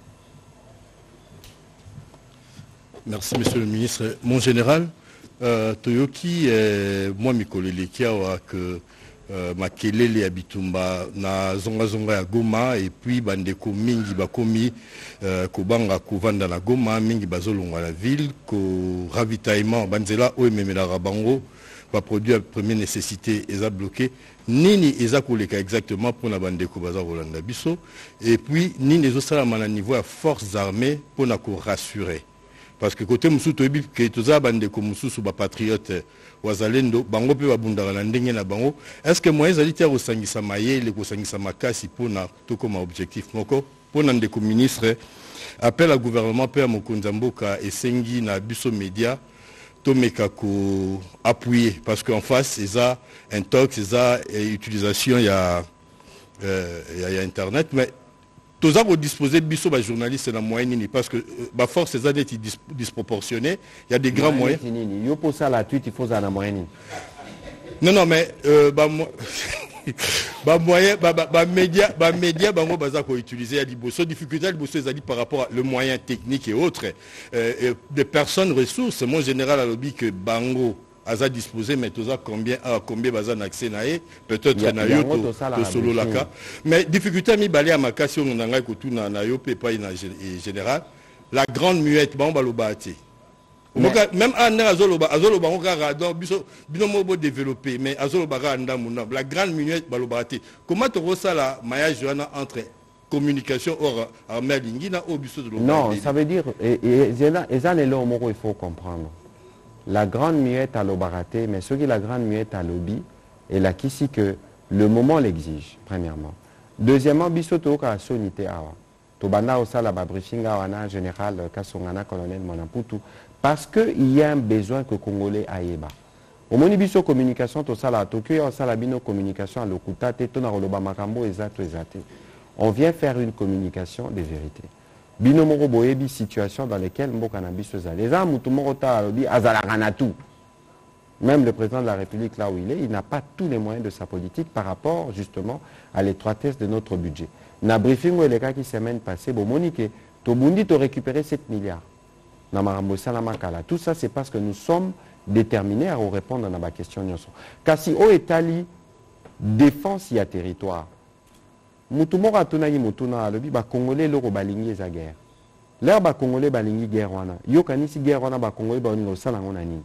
Merci, Monsieur le Ministre. Mon général, Toyoki, moi, Mikolele Kiawa, que makelele ya bitumba na zonga ya Goma et puis bandeko mingi bakomi kobanga kovanda na Goma mingi bazolongwa la ville ko ravitaillement banzela o ememelaka bango ba produit à première nécessité eza bloqué nini eza koleka exactement pour na bandeko baza kolanda biso et puis nini ezosalama na niveau ya forces armées pour na ko rassurer parce que côté musu toyebi ke toza bandeko mususu ba patriote wazalendo bango pe babundaka na ndenge na bango est-ce que moyen ezali tia kosangisa mayele kosangisa makasi mpona tokoma objectif moko mpona ndeko ministre appel à gouvernement pe ya mokonzi mboka esengi na biso média tomeka ko appuyer parce qu'en face eza intox eza utilisation ya internet mais toza ko disposer biso ba journaliste na moyen nini parce que ba force eza net disproportionné il y a des grands moyens yo pour ça la tweet il faut ça na moyen non mais média bango baza ko utiliser ya liboso difficulté liboso ezali par rapport à le moyen technique et autres des personnes ressources mon général a lobby que bango aza disposé mais toza combien baza na accès nae peut-être na yo to solo laka mais difficulté mi balé à makasi on nanga ko tuna na yo pe pas na général la grande muette bango balobati même en azoloba on radon bino mo développer mais azoloba anda muna la grande muette balobati comment to ça la maillage entre communication hors armée lingina au biso de non ça veut dire et ça les lots il faut comprendre. La grande muette à l'obaraté, mais ce qui est la grande muette à lobby, est là qu'ici que le moment l'exige, premièrement. Deuxièmement, bisoto ka sonité awa. Tobana osa la briefing awana général Kasongana colonel Monaputu parce que il y a un besoin que Congolais aïeba. Au moni biso communication to sala Tokyo on sala bino communication à Lokuta te to na roloba makambo exact. On vient faire une communication de vérité. Bino moko boyebi situation dans lesquelles mboka na biso za les amu tout moko ta alobi azala kana tout. Même le président de la République là où il n'a pas tous les moyens de sa politique par rapport justement à l'étroitesse de notre budget. Na briefing où les cas qui semaine passée bo monique to bundi to récupérer 7 milliards. Na marambo salama kala. Tout ça c'est parce que nous sommes déterminés à répondre à ma question nyonso. Kasi o etali défense ya territoire. Mutumora tunagi mutuna alobi ba congolais loko balingi eza guerre. L'air ba congolais balingi guerre wana. Yo kanisi guerre wana ba congolais ba oningo sala ngona nini.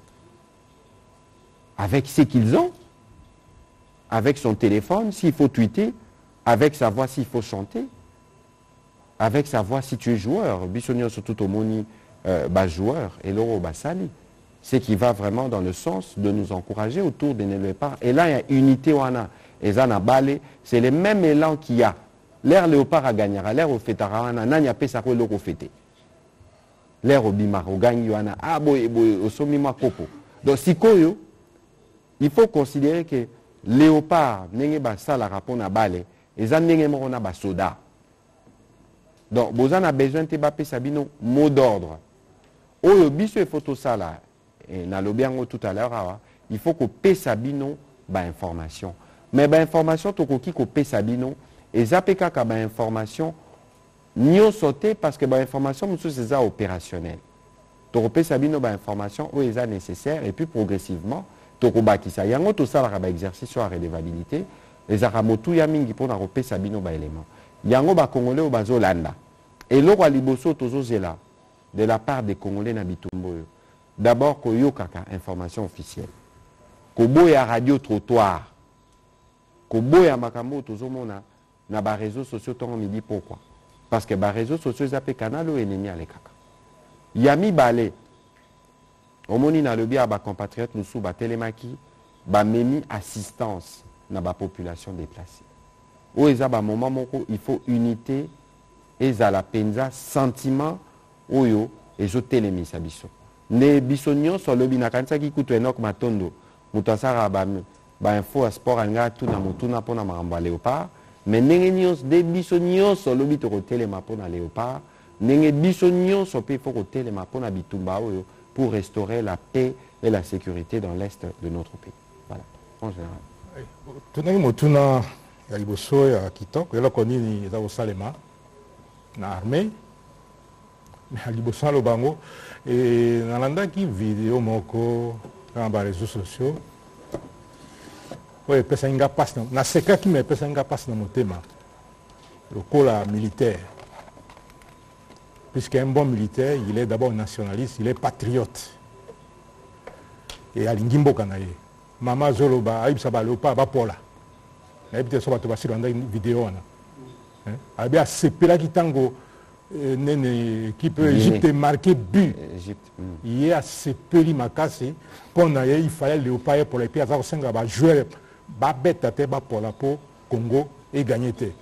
Avec ce qu'ils ont, avec son téléphone s'il faut tweeter, avec sa voix s'il faut chanter, avec sa voix si tu es joueur, bisonio surtout au moni ba joueur et loro ba sali. C'est qui va vraiment dans le sens de nous encourager autour des léopards. Et là il y a unité wana. Et Zana Balé, c'est le même élan qu'il y a. L'air léopard a gagné, l'air au fétarawana, n'a pas ça que l'eau fêté. L'air au bimar, au gagne, yana, ah boy, au sommet popo. Donc, si koyo, il faut considérer que léopard, n'est pas ça la rapon à balé, et Zan n'est pas soda. Donc, vous avez besoin de bapé sabino, mot d'ordre. Oyo, biso et photo ça là, et na lobiango tout à l'heure, il faut que paie sabino, information. Mais information tokoki ko pesabino et zapeka ka information nyo sauté parce que information musu c'est ça opérationnel. Toko pesabino information où est nécessaire et puis progressivement toko bakisa yango to sala ka exercice sur la redevabilité les aramotu ya mingi pona ko pesabino élément. Yango ba congolais o bazolanda. Et loko liboso tozo zela de la part des congolais na bitumbo. D'abord ko yokaka information officielle. Ko boya radio trottoir. Koboya makambo tozomona na ba réseaux sociaux tongo midi pourquoi parce que ba réseaux sociaux zape canal o ennemi ale kaka yami balé omoni na lobi ba compatriotes nous sous ba télémaki ba memi assistance na ba population déplacée o eza ba moment moko il faut unité eza la penza sentiment oyo ezo télémisa biso ne biso nyonso lobi na kanisa ki kutu enok matondo mutasara ba info à sport anga tuna mutuna pona maramba léopard mais ndenge nyonso de biso nyonso lobi to kotelema pona léopard ndenge biso nyonso pe faut kotelema pona bitumba oyo pour restaurer la paix et la sécurité dans l'est de notre pays. Voilà en général. Tunaki mutuna ya liboso ya kitoko eloko nini eza kosalema na armée na liboso lo bango et nalandaki vidéo moko dans les réseaux sociaux oyo epesaki nga mpasi nasekaki me epesaki nga mpasi na motema lokola militaire. Puisqu'un bon militaire, il est d'abord nationaliste, il est patriote. Et alingi mboka na ye. Mama zoloba ayibisa balopa bapola. Na yebite so bato basiri anda vidéo wana. Abi asepelaki tango nene équipe Égypte marqué but. Il est asepeli makasi pona ye il fallait léopard pour les pieds za kosenga ba joueur ba beta te ba pola po Congo et gagner te.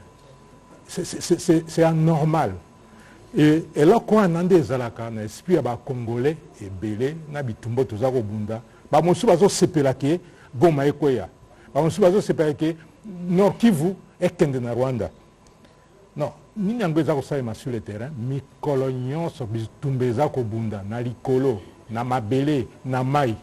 C'est anormal. Et là, quand on a des alaka, on a esprit à Congolais et Belé, na bitumbo tozako bunda. Ba monsu bazo sepelake Goma ekoya. Ba monsu bazo sepelake Nord Kivu et kende na Rwanda. Non, ni nyango zako salema sur le terrain, mi kolonyon so bitumbe zako bunda na likolo, na mabele, na mai.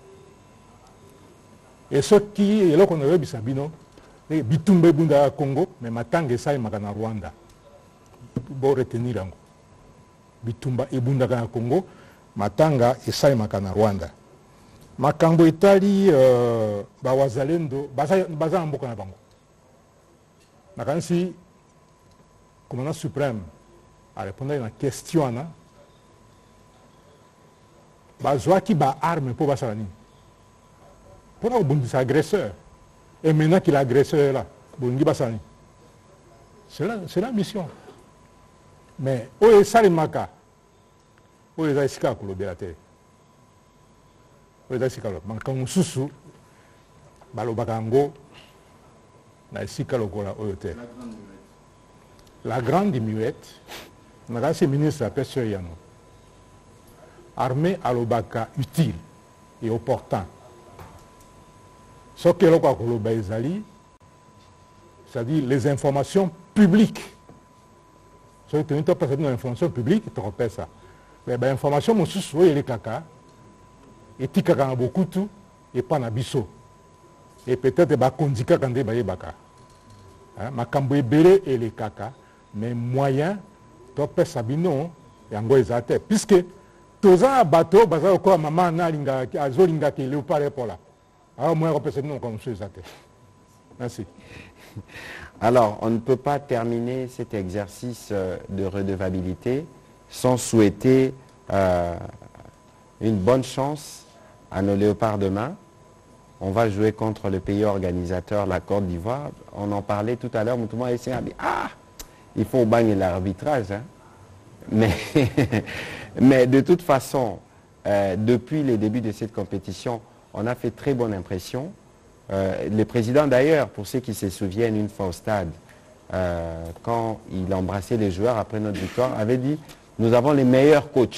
Et ce qui est là qu'on a bisabino, bitumbe bunda Congo, mais matanga salema na Rwanda. Pour retenir yango bitumba ebundaka na Congo matanga esalemaka na Rwanda makambo etali bawazalendo baza na mboka na bango nakanisi commandant suprême arépondaki na question wana bazwaki baarme mpo basala nini mpona kobundisa agresseur et maintenant qu'il agresseur est là bolingi basala nini c'est la mission. Mais oyo esalemaka oyo eza esika ya kolobela te oyo eza esika makambo mosusu balobaka yango na esika lokola oyo te la grande muette nakasi ministre apesi oyo yano armée alobaka utile et opportun soki eloko ya koloba ezali c'est-à-dire les informations publiques. Si tu as pas une information publique, tu repères ça. Mais l'information, mon sous il est caca. Et tu as beaucoup tout, et pas na biso. Et peut-être que tu as quand tu baka. Ma cambo belé et les caca. Mais moyen, tu as ça bino, et en gros, ils puisque tous un bateau, baza au quoi maman na linga, azolinga qui le parle pour là. Alors moi, je peux non comme ça. Merci. Alors, on ne peut pas terminer cet exercice de redevabilité sans souhaiter une bonne chance à nos léopards demain. On va jouer contre le pays organisateur, la Côte d'Ivoire. On en parlait tout à l'heure, tout le monde a essayé à dire « Ah, il faut bagner l'arbitrage. Hein. » Mais de toute façon, depuis le début de cette compétition, on a fait très bonne impression. Le président d'ailleurs, pour ceux qui se souviennent une fois au stade, quand il embrassait les joueurs après notre victoire, avait dit « Nous avons les meilleurs coachs. »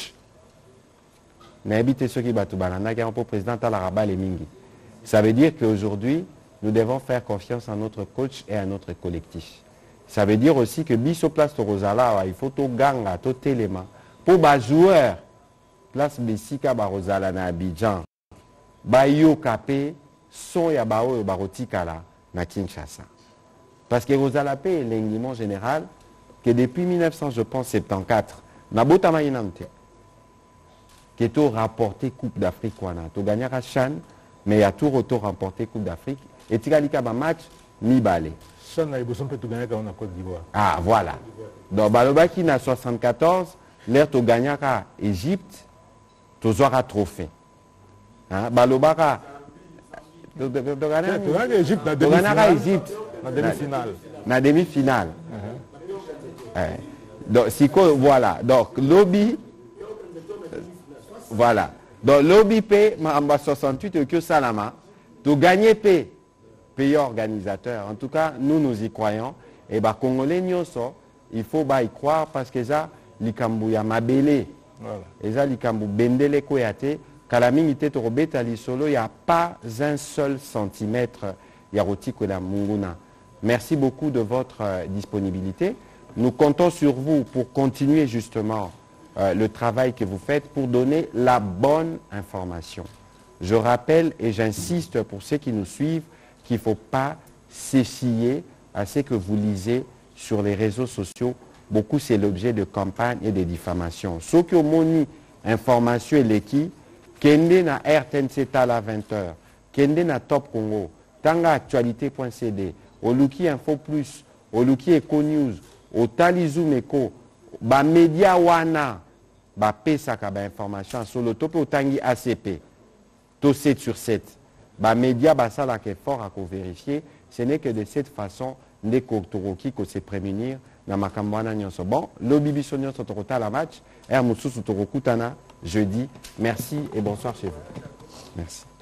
Ça veut dire qu'aujourd'hui, nous devons faire confiance à notre coach et à notre collectif. Ça veut dire aussi que Biso Place Torozala, il faut tout ganga, tout téléma. Pour les joueurs, Place Bessika Barozala na Abidjan, Bayo Kapé, son ya bao barotikala na Kinshasa. Parce que Rosalapé est l'engagement général que depuis 1974, Nabotama Inamte, qui est tout rapporté Coupe d'Afrique, tu gagné à Chan, mais il y a tout retour remporté Coupe d'Afrique. Et tu gagné un match, mi balé. Ah, voilà. Donc, Balobaki na 74, l'air tu gagné à Égypte, tu as un trophée. Balobaka. Égypte na demi-finale. Donc, voilà. Donc, lobby. Voilà. Donc, lobby P, en 68, que Salama, tu gagnes P, pays organisateur. En tout cas, nous y croyons. Et bah, Congolais, il faut y croire parce que ça, l'Ikambu ya mabele. Et ça, l'Ikambu bendele koyate. Kalaming était au Robetali Solo, il n'y a pas un seul centimètre Yaroti Koda Munguna. Merci beaucoup de votre disponibilité. Nous comptons sur vous pour continuer justement le travail que vous faites pour donner la bonne information. Je rappelle et j'insiste pour ceux qui nous suivent qu'il ne faut pas s'essier à ce que vous lisez sur les réseaux sociaux. Beaucoup, c'est l'objet de campagnes et de diffamations. Ceux qui ont moni information et l'équipe, Kende na RTNC à 20h, Kende na Top Congo, tanga actualité.cd, oluki info plus, oluki eco news, otali zoom eco, ba média wana, ba pesaka ba information solo tope otangi ACP, to 7 sur 7. Ba média ba sala ke fort à vérifier, ce n'est que de cette façon ndeko toroki ko se prémunir na makambo wana nyonso. Bon, lobi biso nyonso tokota la match, mususu tokokutana jeudi. Merci et bonsoir chez vous. Merci.